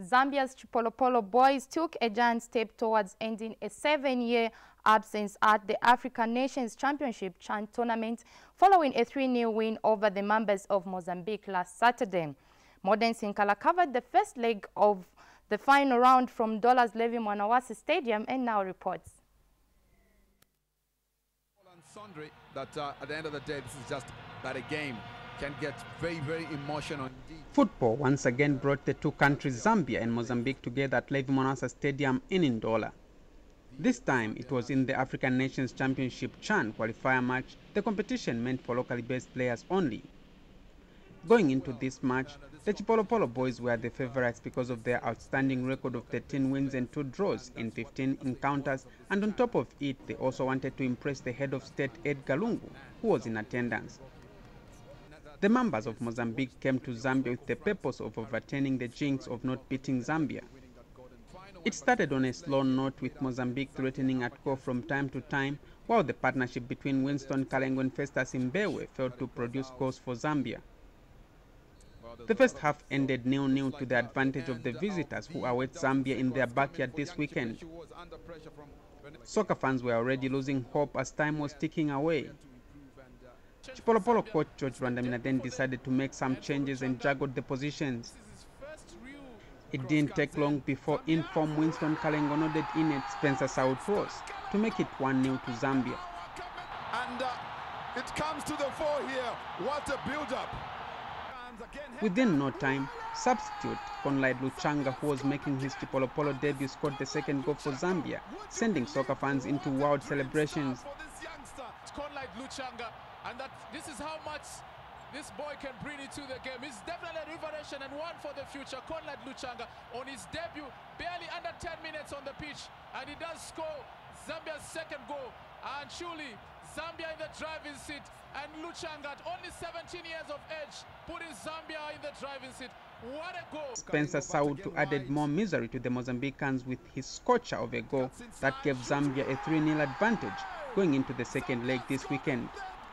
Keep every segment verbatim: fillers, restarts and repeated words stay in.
Zambia's Chipolopolo boys took a giant step towards ending a seven-year absence at the African Nations Championship CHAN tournament following a three nil win over the Mambas of Mozambique last Saturday. Modern Sinkala covered the first leg of the final round from Ndola's Levi Mwanawasa Stadium and now reports. Sundry that uh, at the end of the day, this is just that a game can get very, very emotional indeed. Football once again brought the two countries, Zambia and Mozambique, together at Levi Mwanawasa Stadium in Ndola. This time, it was in the African Nations Championship CHAN qualifier match. The competition meant for locally based players only. Going into this match, the Chipolopolo boys were the favorites because of their outstanding record of thirteen wins and two draws in fifteen encounters, and on top of it, they also wanted to impress the head of state, Edgar Lungu, who was in attendance. The Mambas of Mozambique came to Zambia with the purpose of overturning the jinx of not beating Zambia. It started on a slow note, with Mozambique threatening at goal from time to time, while the partnership between Winston Kalengo and Festus Mbewe failed to produce goals for Zambia. The first half ended nil nil to the advantage of the visitors, who await Zambia in their backyard this weekend. Soccer fans were already losing hope as time was ticking away. Chipolopolo coach George Rwandamina then decided to make some changes and juggled the positions. It didn't take long before in-form Winston Kalengo nodded in at Spencer Sautos to make it one nil to Zambia. And uh, it comes to the fore here. What a build-up. Within no time, substitute Conrad Luchanga, who was making his Chipolopolo debut, scored the second goal for Zambia, sending soccer fans into wild celebrations. Conrad Luchanga, and that this is how much this boy can bring into the game. It's definitely a revelation and one for the future. Conrad Luchanga on his debut, barely under ten minutes on the pitch, and he does score Zambia's second goal. And surely Zambia in the driving seat, and Luchanga at only seventeen years of age, putting Zambia in the driving seat. What a goal! Spencer Sautu added more misery to the Mozambicans with his scorcher of a goal that gave Zambia a three nil advantage going into the second leg this weekend.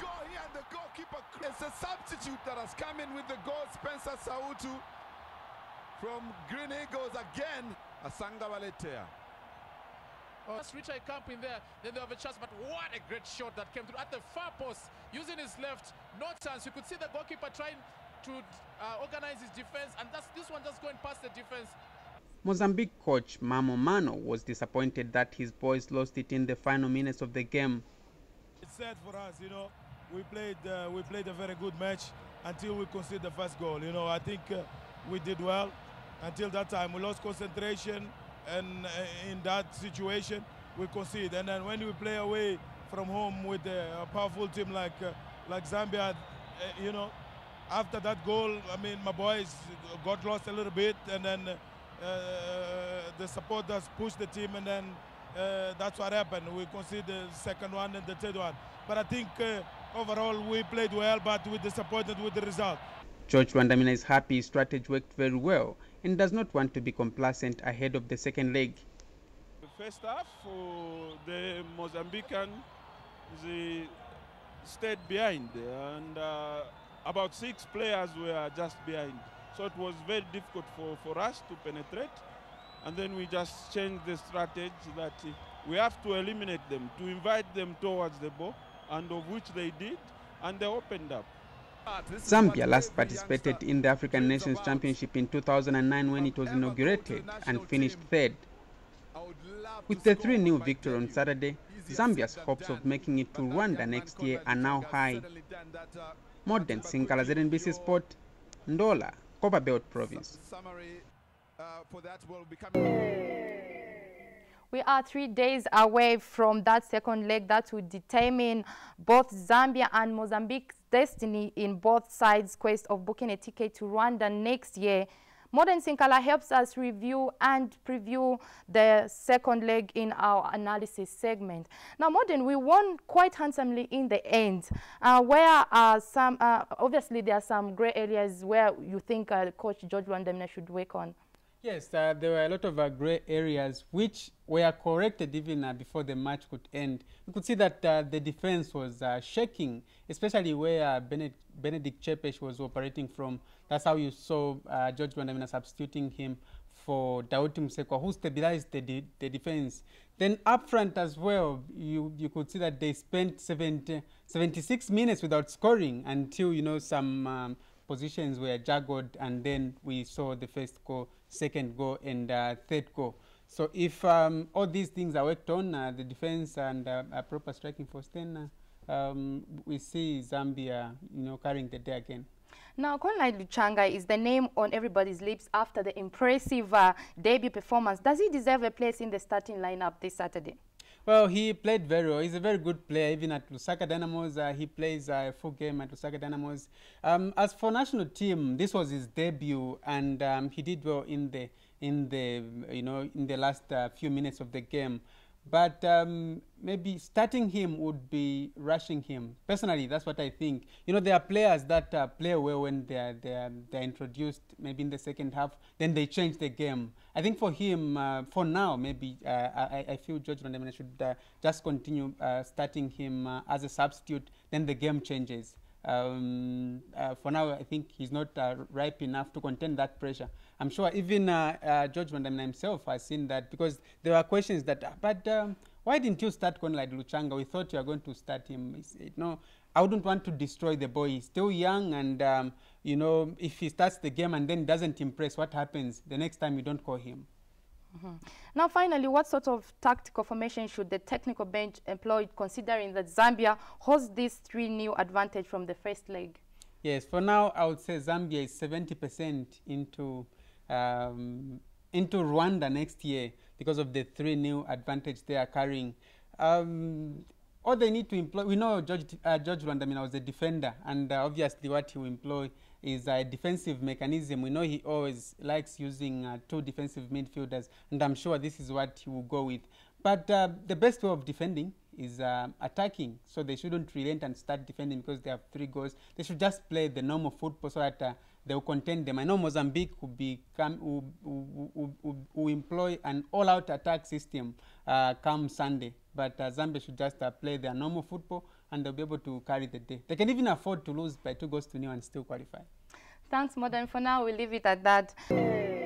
It's a substitute that has come in with the goal, Spencer Sautu from Green Eagles again, Asanga Waletea. Oh, Richard Camp in there, then they have a chance, but what a great shot that came through at the far post, using his left, no chance. You could see the goalkeeper trying to uh, organize his defense, and that's this one just going past the defense. Mozambique coach Mamo Mano was disappointed that his boys lost it in the final minutes of the game. It's sad for us, you know. We played, uh, we played a very good match until we conceded the first goal. You know, I think uh, we did well until that time. We lost concentration, and uh, in that situation, we concede. And then when we play away from home with a powerful team like uh, like Zambia, uh, you know, after that goal, I mean, my boys got lost a little bit, and then uh, the supporters pushed the team, and then uh, that's what happened. We conceded the second one and the third one. But I think uh, overall we played well, but we're disappointed with the result. George Rwandamina is happy his strategy worked very well and does not want to be complacent ahead of the second leg. The first half, for the Mozambican, they stayed behind, and uh, about six players were just behind. So it was very difficult for, for us to penetrate, and then we just changed the strategy that uh, we have to eliminate them, to invite them towards the ball, and of which they did, and they opened up. Zambia last participated in the African Nations Championship in two thousand nine when it was inaugurated and finished third. With the three nil victory on Saturday, Zambia's hopes of making it to Rwanda next year are now high. Modern Sinkala, Z N B C Sport, Ndola, Copperbelt Province. We are three days away from that second leg that will determine both Zambia and Mozambique's destiny in both sides' quest of booking a ticket to Rwanda next year. Modern Sinkala helps us review and preview the second leg in our analysis segment. Now, Modern, we won quite handsomely in the end. Uh, where are some, uh, obviously there are some grey areas where you think uh, Coach George Rwandamina should work on. Yes, uh, there were a lot of uh, grey areas which were corrected even uh, before the match could end. We could see that uh, the defense was uh, shaking, especially where uh, Benedict, Benedict Chepesh was operating from. That's how you saw uh, George Rwandamina substituting him for Daudi Msekwa, who stabilized the, de the defense. Then up front as well, you, you could see that they spent seventy, seventy-six minutes without scoring until, you know, some um, positions were juggled, and then we saw the first goal, second goal, and uh, third goal. So if um, all these things are worked on, uh, the defense and uh, a proper striking force, then uh, um, we see Zambia, you know, carrying the day again. Now, Conrad Luchanga is the name on everybody's lips after the impressive uh, debut performance. Does he deserve a place in the starting lineup this Saturday? Well, he played very well. He's a very good player. Even at Lusaka Dynamos, uh, he plays uh, a full game at Lusaka Dynamos. Um, as for national team, this was his debut, and um, he did well in the in the you know in the last uh, few minutes of the game. But um, maybe starting him would be rushing him. Personally, that's what I think. You know, there are players that uh, play well when they are, they are, they are introduced, maybe in the second half, then they change the game. I think for him, uh, for now, maybe uh, I, I feel George Rwandamina should uh, just continue uh, starting him uh, as a substitute, then the game changes. Um, uh, for now, I think he's not uh, ripe enough to contend that pressure. I'm sure even uh, uh, George Rwandamina himself has seen that, because there are questions that, uh, but um, why didn't you start Conrad Luchanga? We thought you were going to start him. He said, no, I wouldn't want to destroy the boy. He's still young, and um, you know, if he starts the game and then doesn't impress, what happens the next time you don't call him? Mm-hmm. Now, finally, what sort of tactical formation should the technical bench employ, considering that Zambia holds this three nil advantage from the first leg? Yes, for now, I would say Zambia is seventy percent into um, into Rwanda next year because of the three nil advantage they are carrying. Um, all they need to employ, we know George, uh, George Rwandamina was a defender, and uh, obviously what he will employ is a defensive mechanism. We know he always likes using uh, two defensive midfielders, and I'm sure this is what he will go with. But uh, the best way of defending is uh, attacking, so they shouldn't relent and start defending because they have three goals. They should just play the normal football so that uh, they will contain them. I know Mozambique will, become, will, will, will, will employ an all-out attack system uh, come Sunday, but uh, Zambia should just uh, play their normal football, and they'll be able to carry the day. They can even afford to lose by two goals to nil and still qualify. Thanks, Modern. For now, we'll leave it at that.